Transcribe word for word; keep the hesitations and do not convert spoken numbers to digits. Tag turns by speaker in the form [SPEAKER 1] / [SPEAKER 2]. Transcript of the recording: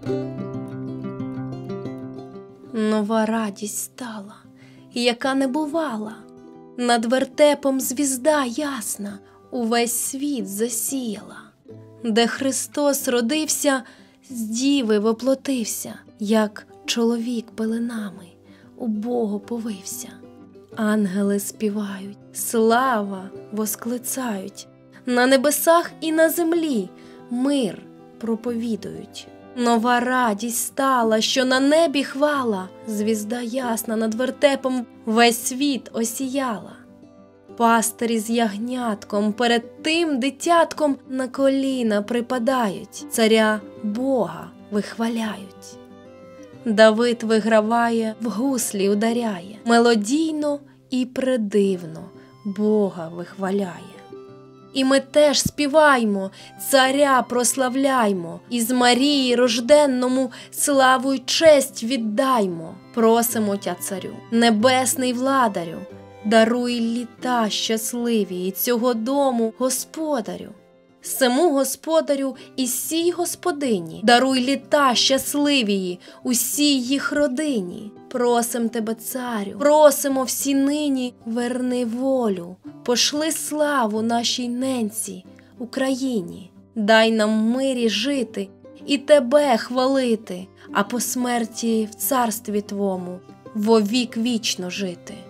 [SPEAKER 1] Нова радість стала, яка не бувала, над вертепом звізда ясна увесь світ засіяла, де Христос родився, з діви воплотився, як чоловік пеленами у Богу повився. Ангели співають, слава восклицають, на небесах і на землі мир проповідують. Нова радість стала, що на небі хвала, звізда ясна над вертепом весь світ осіяла. Пастирі з ягнятком перед тим дитятком на коліна припадають, царя Бога вихваляють. Давид виграває, в гуслі ударяє, мелодійно і придивно Бога вихваляє. І ми теж співаймо, царя прославляймо, із Марії рожденному славу й честь віддаймо. Просимо тя, царю, небесний владарю, даруй літа щасливі і цього дому господарю. Сему господарю і сій господині, даруй літа щасливії усій їх родині. Просим тебе, царю, просимо всі нині, верни волю, пошли славу нашій ненці, Україні. Дай нам в мирі жити і тебе хвалити, а по смерті в царстві твому вовік вічно жити.